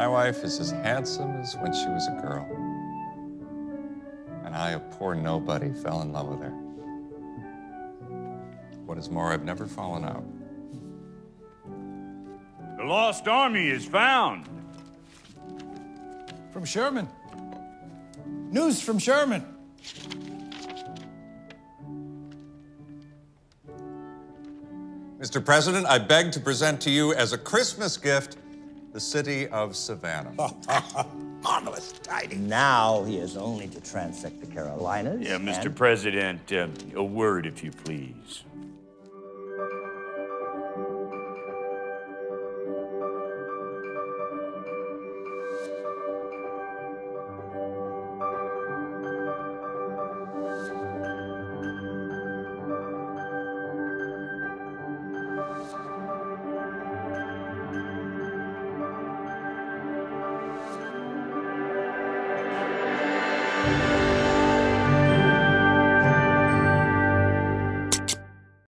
my wife is as handsome as when she was a girl. And I, a poor nobody, fell in love with her. What is more, I've never fallen out. The lost army is found. From Sherman. News from Sherman. Mr. President, I beg to present to you as a Christmas gift the city of Savannah. Marvelous tidings. Now he is only to transect the Carolinas. Yeah, Mr. President, a word, if you please.